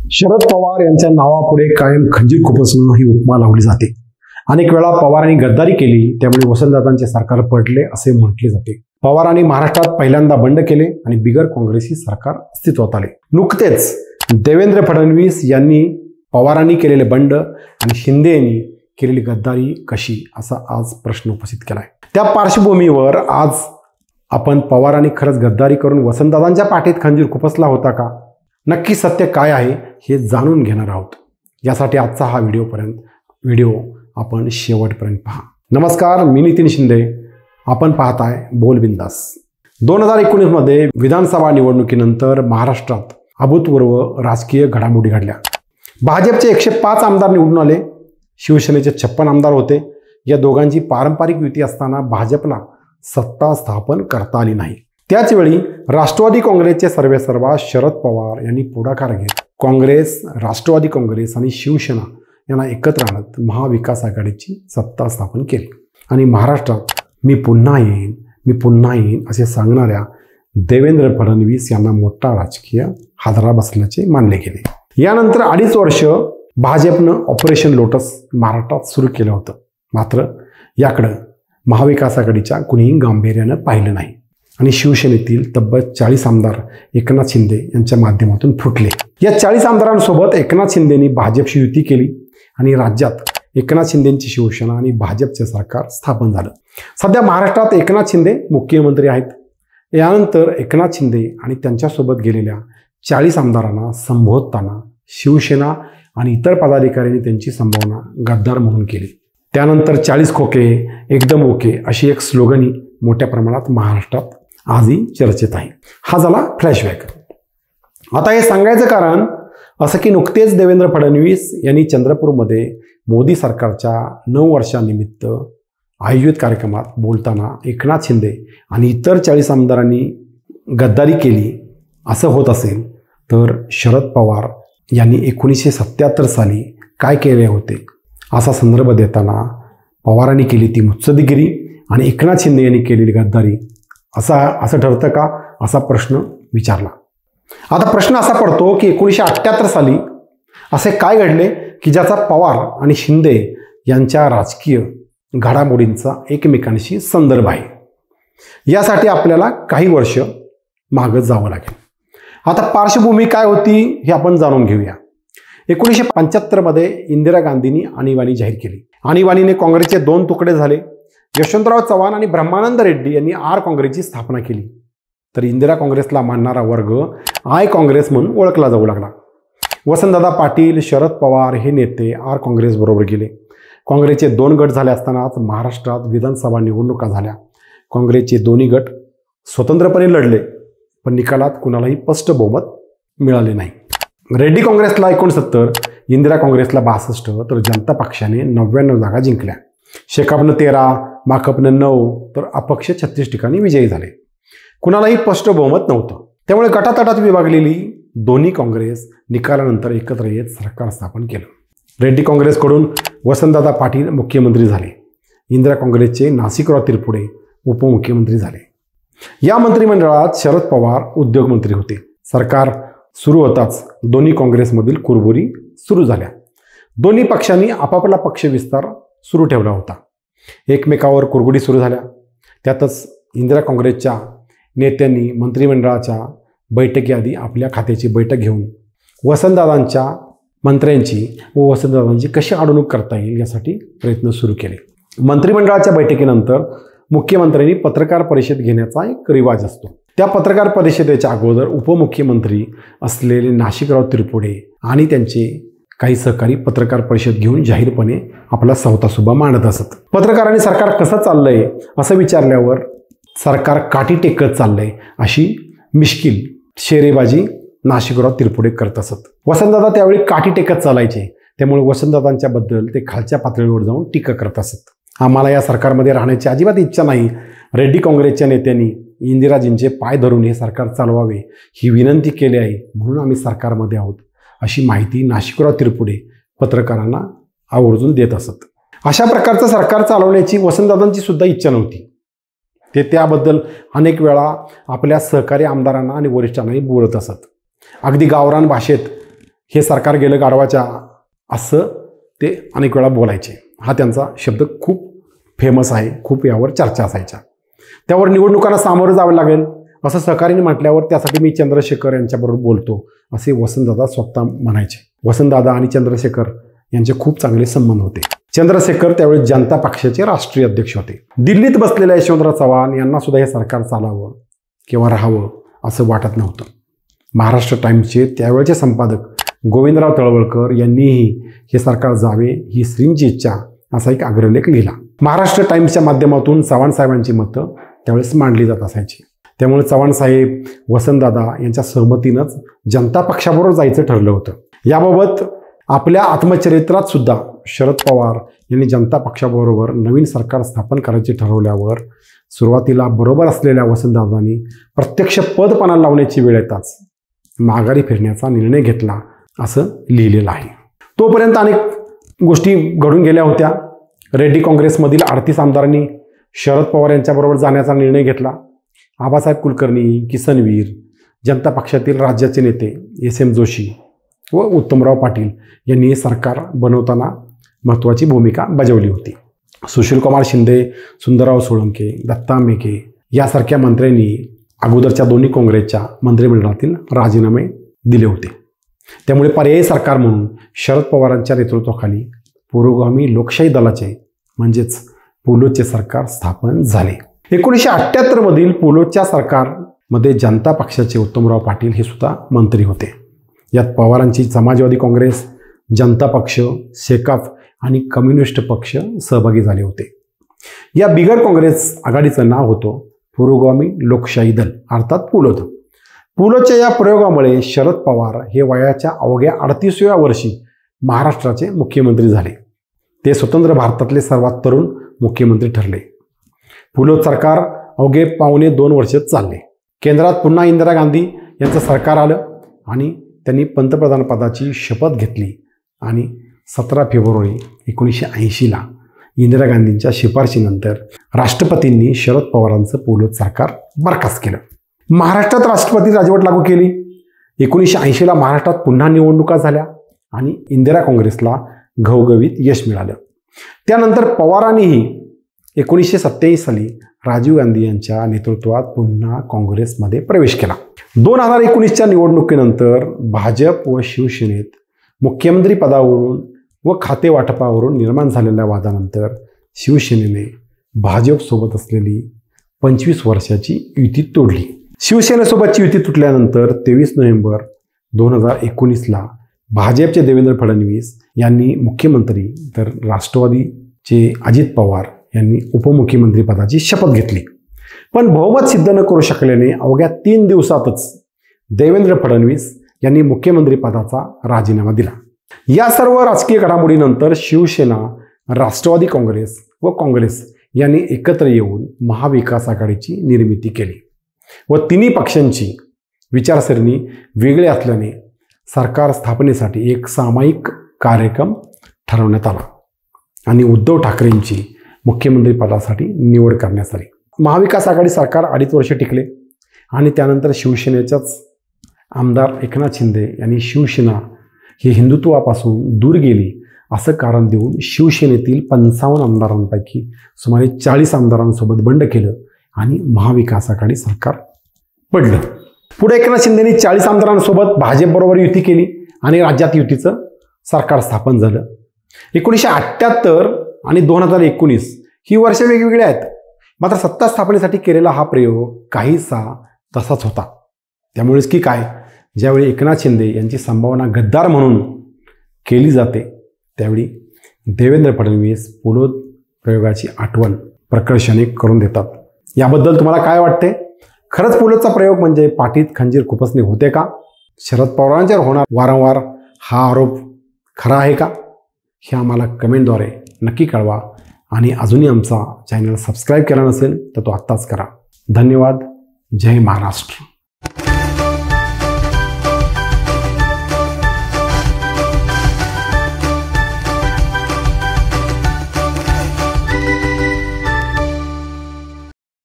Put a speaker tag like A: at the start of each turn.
A: शरद पवार यांच्या नावापुढे कायम खंजीर खुपसणं ही उपमा लावली जाते। अनेक वेळा पवारांनी गद्दारी केली, त्यामुळे वसंतदादांचे सरकार पडले असे म्हटले जाते। पवारांनी महाराष्ट्रात पहिल्यांदा बंड केले आणि बिगर काँग्रेसी सरकार अस्तित्वात आले। नुकतेच देवेंद्र फडणवीस यांनी पवारांनी केलेले बंड आणि शिंदे यांनी केलेली गद्दारी कशी, असा आज प्रश्न उपस्थित केलाय। त्या पार्श्वभूमीवर आज आपण पवारांनी खरंच गद्दारी करून वसंतदादांच्या पाठीत खंजीर खुपसला होता का, नक्की सत्य काय आहे हे जाणून घेणार आहोत। यासाठी आजचा हा व्हिडिओ आपण शेवटपर्यंत पहा। नमस्कार, मी नितीन शिंदे, आपण पाहताय बोल बिंदास। 2019 मध्ये विधानसभा निवडणुकीनंतर महाराष्ट्रात अभूतपूर्व राजकीय घडामोडी घडल्या। भाजपचे 105 आमदार निवडून आले, शिवसेनेचे 56 आमदार होते। या दोघांची पारंपरिक युती असताना भाजपला सत्ता स्थापन करता आली नाही। त्याचवेळी राष्ट्रवादी काँग्रेसचे सर्वेसर्वा शरद पवार यांनी पुढाकार घेत काँग्रेस, राष्ट्रवादी काँग्रेस आणि शिवसेना यांना एकत्र आणत महाविकास आघाडीची सत्ता स्थापन केली आणि महाराष्ट्रात मी पुन्हा येईन असे सांगणाऱ्या देवेंद्र फडणवीस यांना मोठा राजकीय हादरा बसल्याचे मानले गेले। यानंतर 2.5 वर्ष भाजपनं ऑपरेशन लोटस महाराष्ट्रात सुरू केलं होतं, मात्र याकडं महाविकास आघाडीच्या कुणीही गांभीर्यानं पाहिलं नाही आणि शिवसेनेतील तब्बल 40 आमदार एकनाथ शिंदे यांच्या माध्यमातून फुटले। या 40 आमदारांसोबत एकनाथ शिंदेंनी भाजपशी युती केली आणि राज्यात एकनाथ शिंदेंची शिवसेना आणि भाजपचे सरकार स्थापन झालं। सध्या महाराष्ट्रात एकनाथ शिंदे मुख्यमंत्री आहेत। यानंतर एकनाथ शिंदे आणि त्यांच्यासोबत गेलेल्या 40 आमदारांना संबोधताना शिवसेना आणि इतर पदाधिकाऱ्यांनी त्यांची संभावना गद्दार म्हणून केली। त्यानंतर 40 खोके एकदम ओके अशी एक स्लोगनी मोठ्या प्रमाणात महाराष्ट्रात आजही चर्चेत आहे। हा झाला फ्लॅशबॅक। आता हे सांगायचं कारण असं की नुकतेच देवेंद्र फडणवीस यांनी चंद्रपूरमध्ये मोदी सरकारच्या 9 वर्षानिमित्त आयोजित कार्यक्रमात बोलताना एकनाथ शिंदे आणि इतर 40 आमदारांनी गद्दारी केली असं होत असेल, तर शरद पवार यांनी 1977 साली काय केले होते असा संदर्भ देताना पवारांनी केली ती मुत्सद्देगिरी आणि एकनाथ शिंदे यांनी केलेली गद्दारी असं ठरतं का, असा प्रश्न विचारला। आता प्रश्न असा पडतो की 1978 साली असे काय घडले की ज्याचा पवार आणि शिंदे यांच्या राजकीय घडामोडींचा एकमेकांशी संदर्भ आहे। यासाठी आपल्याला काही वर्ष मागं जावं लागेल। आता पार्श्वभूमी काय होती हे आपण जाणून घेऊया। 1975 मध्ये इंदिरा गांधींनी आणीबाणी जाहीर केली। आणीबाणीने काँग्रेसचे 2 तुकडे झाले। यशवंतराव चव्हाण आणि ब्रह्मानंद रेड्डी यांनी आर काँग्रेसची स्थापना केली, तर इंदिरा काँग्रेसला मानणारा वर्ग आय काँग्रेस म्हणून ओळखला जाऊ लागला। वसंतदादा पाटील, शरद पवार हे नेते आर काँग्रेस बरोबर गेले। काँग्रेसचे 2 गट झाले असतानाच महाराष्ट्रात विधानसभा निवडणुका झाल्या। काँग्रेसचे दोन्ही गट स्वतंत्रपणे लढले, पण निकालात कुणालाही स्पष्ट बहुमत मिळाले नाही। रेड्डी काँग्रेसला 69, इंदिरा काँग्रेसला 62, तर जनता पक्षाने 99 जागा जिंकल्या। शेकापनं 13, माकपनं 9, तर अपक्ष 36 ठिकाणी विजयी झाले। कुणालाही स्पष्ट बहुमत नव्हतं, त्यामुळे गटातटात विभागलेली दोन्ही काँग्रेस निकालानंतर एकत्र येत सरकार स्थापन केलं। रेड्डी काँग्रेसकडून वसंतदादा पाटील मुख्यमंत्री झाले। इंदिरा काँग्रेसचे नाशिकराव तिरपुडे उपमुख्यमंत्री झाले। या मंत्रिमंडळात शरद पवार उद्योगमंत्री होते। सरकार सुरू होताच दोन्ही काँग्रेसमधील कुरबुरी सुरू झाल्या। दोन्ही पक्षांनी आपापला पक्ष विस्तार सुरू ठेवला होता। एकमेकावर कुरबुरी सुरू झाल्या। त्यातच इंदिरा काँग्रेसच्या नेत्यांनी मंत्रिमंडळाच्या बैठकीआधी आपल्या खात्याची बैठक घेऊन वसंतदादांच्या मंत्र्यांची व वसंतदादांची कशी अडवणूक करता येईल यासाठी प्रयत्न सुरू केले। मंत्रिमंडळाच्या बैठकीनंतर मुख्यमंत्र्यांनी पत्रकार परिषद घेण्याचा एक रिवाज असतो। त्या पत्रकार परिषदेच्या अगोदर उपमुख्यमंत्री असलेले नाशिकराव तिरपुडे आणि त्यांचे काही सहकारी पत्रकार परिषद घेऊन जाहीरपणे आपला सवतासुभा मांडत असत। पत्रकारांनी सरकार कसं चाललंय असं विचारल्यावर सरकार काठी टेकत चाललंय अशी मिश्किल शेरेबाजी नाशिकराव तिरपुडे करत असत। वसंतदादा त्यावेळी काठी टेकत चालायचे, त्यामुळे वसंतदादांच्या बद्दल ते खालच्या पातळीवर जाऊन टीका करत असत। आम्हाला या सरकारमध्ये राहण्याची अजिबात इच्छा नाही। रेड्डी काँग्रेसच्या नेत्यांनी इंदिराजींचे पाय धरून हे सरकार चालवावे ही विनंती केली आहे, म्हणून आम्ही सरकारमध्ये आहोत अशी माहिती नाशिकराव तिरपुडे पत्रकारांना आवर्जून देत असत। अशा प्रकारचं सरकार चालवण्याची वसंतदादांची सुद्धा इच्छा नव्हती। ते त्याबद्दल अनेक वेळा आपल्या सहकारी आमदारांना आणि वरिष्ठांनाही बोलत असत। अगदी गावरान भाषेत हे सरकार गेलं गाढवाच्या असं ते अनेक वेळा बोलायचे. हा त्यांचा शब्द खूप फेमस आहे, खूप यावर चर्चा असायच्या. त्यावर निवडणुकांना सामोरं जावं लागेल असं सहकार्याने म्हटल्यावर त्यासाठी मी चंद्रशेखर यांच्याबरोबर बोलतो असे वसंतदादा स्वतः म्हणायचे. वसंतदादा आणि चंद्रशेखर यांचे खूप चांगले संबंध होते. चंद्रशेखर त्यावेळी जनता पक्षाचे राष्ट्रीय अध्यक्ष होते. दिल्लीत बसलेल्या यशवंतराव चव्हाण यांना सुद्धा हे सरकार चालावं किंवा राहावं असं वाटत नव्हतं. महाराष्ट्र टाइम्सचे त्यावेळचे संपादक गोविंदराव तळवळकर यांनीही हे सरकार जावे ही श्रींची इच्छा असा एक अग्रलेख लिहिला. महाराष्ट्र टाइम्सच्या माध्यमातून चव्हाण साहेबांची मतं त्यावेळेस मांडली जात असायची. त्यामुळे चव्हाण साहेब वसंतदादा यांच्या सहमतीनंच जनता पक्षाबरोबर जायचं ठरलं होतं. याबाबत आपल्या आत्मचरित्रात सुद्धा शरद पवार यांनी जनता पक्षाबरोबर नवीन सरकार स्थापन करायचे ठरवल्यावर सुरुवातीला बरोबर असलेल्या वसंतदादांनी प्रत्यक्ष पदपणाला लावण्याची वेळ येताच माघारी फिरण्याचा निर्णय घेतला असं लिहिलेलं आहे. तोपर्यंत अनेक गोष्टी घडून गेल्या होत्या. रेड्डी काँग्रेसमधील 38 आमदारांनी शरद पवार यांच्याबरोबर जाण्याचा निर्णय घेतला. आबासाहेब कुलकर्णी, किसनवीर, जनता पक्षातील राज्याचे नेते SM जोशी व उत्तमराव पाटील यांनी हे सरकार बनवताना महत्त्वाची भूमिका बजावली होती. सुशीलकुमार शिंदे, सुंदरराव सोळंके, दत्ता मेघे यासारख्या मंत्र्यांनी अगोदरच्या दोन्ही काँग्रेसच्या मंत्रिमंडळातील राजीनामे दिले होते. त्यामुळे पर्यायी सरकार म्हणून शरद पवारांच्या नेतृत्वाखाली पुरोगामी लोकशाही दलाचे म्हणजेच पोलोचे सरकार स्थापन झाले. 1978 मधील पोलोच्या सरकारमध्ये जनता पक्षाचे उत्तमराव पाटील हे सुद्धा मंत्री होते. यात पवारांची समाजवादी काँग्रेस, जनता पक्ष, शेकाफ आणि कम्युनिस्ट पक्ष सहभागी झाले होते. या बिगर काँग्रेस आघाडीचं नाव होतं पुरोगामी लोकशाही दल अर्थात पुलोद. पुलोच्या या प्रयोगामुळे शरद पवार हे वयाच्या अवघ्या 38व्या वर्षी महाराष्ट्राचे मुख्यमंत्री झाले. ते स्वतंत्र भारतातले सर्वात तरुण मुख्यमंत्री ठरले. पुलोद सरकार अवघे 2.25 वर्ष चालले. केंद्रात पुन्हा इंदिरा गांधी यांचं सरकार आलं आणि त्यांनी पंतप्रधान पदाची शपथ घेतली आणि 17 फेब्रुवारी 1980ला इंदिरा गांधींच्या शिफारशीनंतर राष्ट्रपतींनी शरद पवारांचं पुलोद सरकार बरखास्त केलं. महाराष्ट्रात राष्ट्रपती राजवट लागू केली. 1980ला महाराष्ट्रात पुन्हा निवडणुका झाल्या आणि इंदिरा काँग्रेसला घवघवीत यश मिळालं. त्यानंतर पवारांनीही 1987 साली राजीव गांधी यांच्या नेतृत्वात पुन्हा काँग्रेसमध्ये प्रवेश केला. 2019च्या निवडणुकीनंतर भाजप व शिवसेनेत मुख्यमंत्री पदावरून व खाते वाटपावरून निर्माण झालेल्या वादानंतर शिवसेनेने भाजपसोबत असलेली 25 वर्षाची युती तोडली. शिवसेनेसोबतची युती तुटल्यानंतर 23 नोव्हेंबर 2019ला भाजपचे देवेंद्र फडणवीस यांनी मुख्यमंत्री तर राष्ट्रवादीचे अजित पवार यांनी उपमुख्यमंत्री पदाची शपथ घेतली. पण बहुमत सिद्ध न करू शकल्याने अवघ्या 3 दिवसातच देवेंद्र फडणवीस यांनी मुख्यमंत्री पदाचा राजीनामा दिला. या सर्व राजकीय घडामोडीनंतर शिवसेना, राष्ट्रवादी काँग्रेस व काँग्रेस यांनी एकत्र येऊन महाविकास आघाडीची निर्मिती केली व तिन्ही पक्षांची विचारसरणी वेगळी असल्याने सरकार स्थापनेसाठी एक सामायिक कार्यक्रम ठरवण्यात आला आणि उद्धव ठाकरेंची मुख्यमंत्री पदासाठी निवड करण्यात आली. महाविकास आघाडी सरकार 2.5 वर्ष टिकले आणि त्यानंतर शिवसेनेच्याच आमदार एकनाथ शिंदे यांनी शिवसेना ही हिंदुत्वापासून दूर गेली असं कारण देऊन शिवसेनेतील 55 आमदारांपैकी सुमारे 40 आमदारांसोबत बंड केलं आणि महाविकास आघाडी सरकार पडलं. पुढे एकनाथ शिंदेंनी 40 आमदारांसोबत भाजपबरोबर युती केली आणि राज्यात युतीचं सरकार स्थापन झालं. 1978 आणि 2019 ही वर्ष वेगवेगळी आहेत. मात्र सत्ता स्थापनेसाठी केलेला हा प्रयोग काहीसा तसाच होता. त्यामुळेच की काय, ज्यावेळी एकनाथ शिंदे यांची संभावना गद्दार म्हणून केली जाते त्यावेळी देवेंद्र फडणवीस पुलोद प्रयोगाची आठवण प्रकर्षाने करून देतात. याबद्दल तुम्हाला काय वाटते? खरंच पुलोदचा प्रयोग म्हणजे पाठीत खंजीर खुपसणे होते का? शरद पवारांच्यावर होणार वारंवार हा आरोप खरा आहे का? हे आम्हाला कमेंटद्वारे नक्की कळवा आणि अजूनही आमचा चॅनल सबस्क्राईब केला नसेल तर तो आत्ताच करा. धन्यवाद. जय महाराष्ट्र.